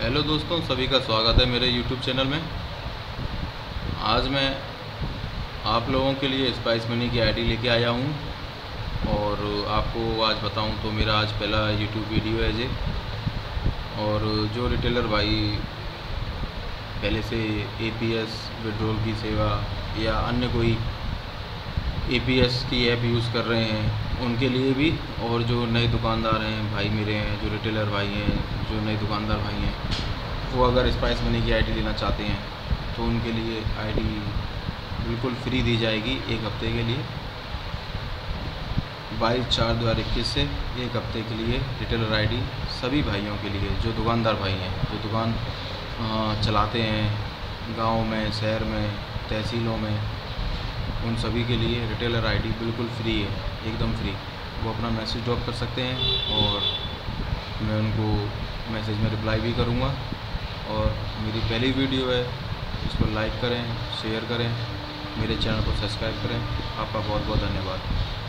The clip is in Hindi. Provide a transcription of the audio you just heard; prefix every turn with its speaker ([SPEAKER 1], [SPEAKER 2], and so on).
[SPEAKER 1] हेलो दोस्तों, सभी का स्वागत है मेरे YouTube चैनल में। आज मैं आप लोगों के लिए स्पाइस मनी की आईडी लेके आया हूँ और आपको आज बताऊँ तो मेरा आज पहला YouTube वीडियो है जी। और जो रिटेलर भाई पहले से APS विड्रॉल की सेवा या अन्य कोई APS की ऐप यूज़ कर रहे हैं उनके लिए भी, और जो नए दुकानदार हैं भाई मेरे हैं, जो रिटेलर भाई हैं, जो नए दुकानदार भाई हैं, वो अगर स्पाइस मनी की आईडी लेना चाहते हैं तो उनके लिए आईडी बिल्कुल फ्री दी जाएगी एक हफ़्ते के लिए। 22/4/2021 से एक हफ़्ते के लिए रिटेलर आईडी सभी भाइयों के लिए, जो दुकानदार भाई हैं, जो दुकान चलाते हैं गांव में, शहर में, तहसीलों में, उन सभी के लिए रिटेलर आईडी बिल्कुल फ्री है, एकदम फ्री। वो अपना मैसेज ड्रॉप कर सकते हैं और मैं उनको मैसेज में रिप्लाई भी करूँगा। और मेरी पहली वीडियो है, इसको लाइक करें, शेयर करें, मेरे चैनल को सब्सक्राइब करें। आपका बहुत बहुत धन्यवाद।